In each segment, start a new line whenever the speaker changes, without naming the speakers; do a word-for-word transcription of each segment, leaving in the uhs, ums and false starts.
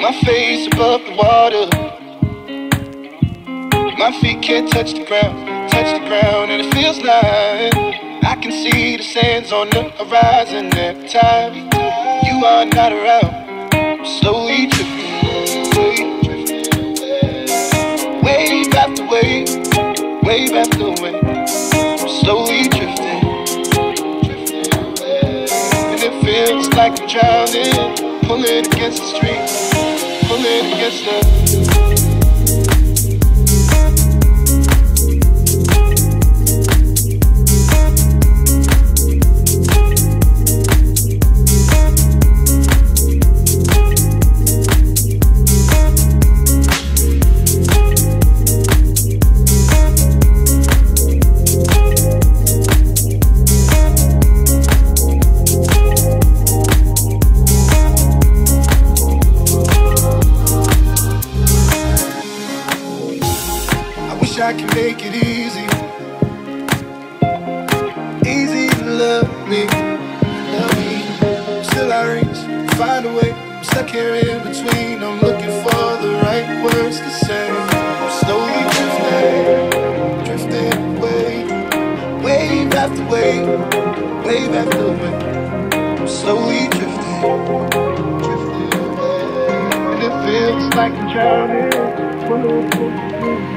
My face above the water. My feet can't touch the ground, touch the ground, and it feels like I can see the sands on the horizon every time you are not around. I'm slowly drifting away, wave after wave, wave after wave. I'm slowly drifting, and it feels like I'm drowning, pulling against the street, pulling against the. I can make it easy, easy to love me, love me. Still I reach, find a way. I'm stuck here in between. I'm looking for the right words to say. I'm slowly drifting, drifting away, wave after wave, wave after wave. I'm slowly drifting, drifting away, and it feels like I'm drowning.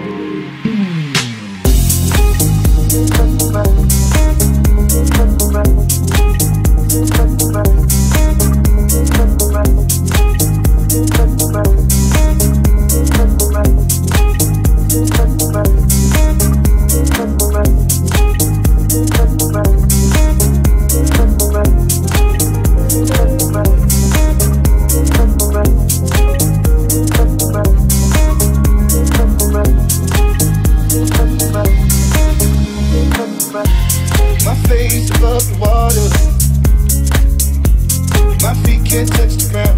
My face above the water. My feet can't touch the ground.